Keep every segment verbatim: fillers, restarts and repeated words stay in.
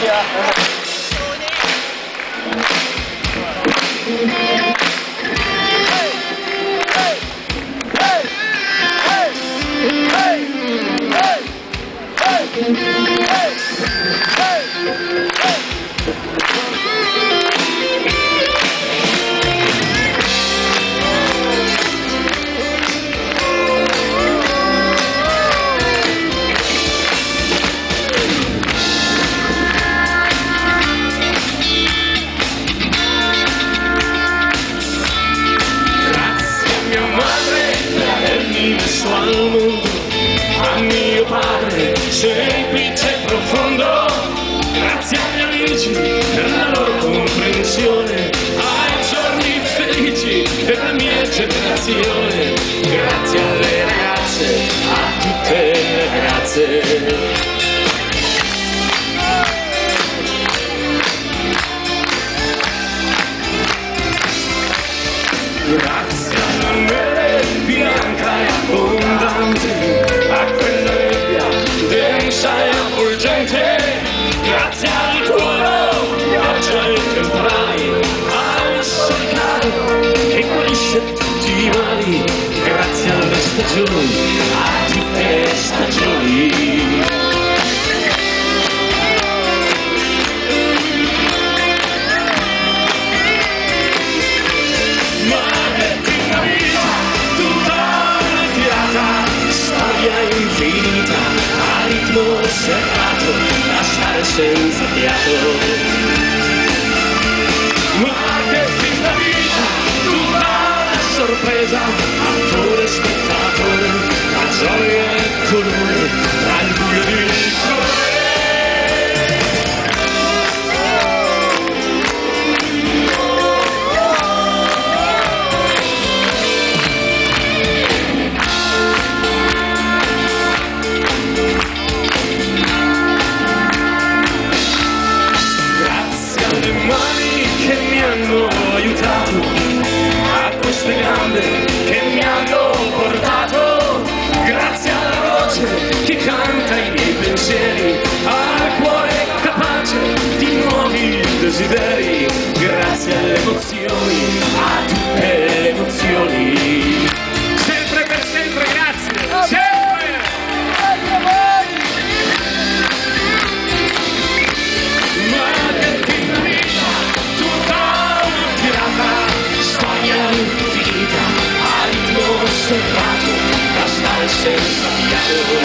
Al mondo, a mio padre, semplice e profondo, grazie agli amici per la loro comprensione, ai giorni felici per la mia generazione, grazie alle ragazze, a tutte le ragazze. Grazie alla neve bianca e abbondante, a quella nebbia densa e avvolgente, grazie al tuono, pioggia e temporali, al sole caro che guarisce tutti i mali, grazie alle stagioni, a tutte le stagioni. Infinita, a ritmo serrato, a stare senza fiato. Ma che finta vita, tutta la sorpresa, attore, spettatore, la gioia e il colore, tra il buio di vincitore. Aiutato a queste gambe che mi hanno portato, grazie alla voce che canta i miei pensieri, al cuore capace di nuovi desideri, grazie alle emozioni, a tutte le emozioni. Sempre per sempre, grazie, sempre! Serrato, da stare senza fiato.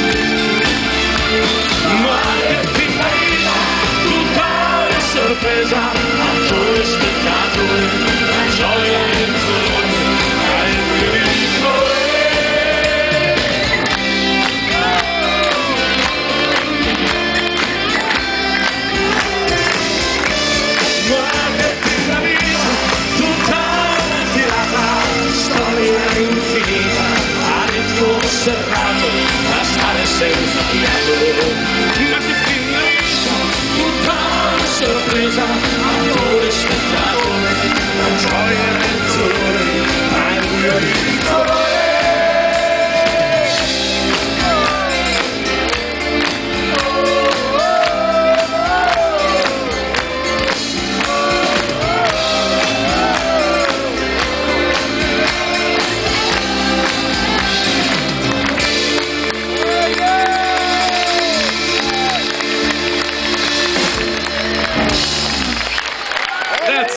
Ma che finta vita, tutta la sorpresa, attore, spettatore, la gioia e il colore, tra il buio di vincitore. Ma che finta vita, tutta la tirata, storia infinita, a ritmo serrato, a stare senza fiato. Ma che finta vita, tutta la sorpresa,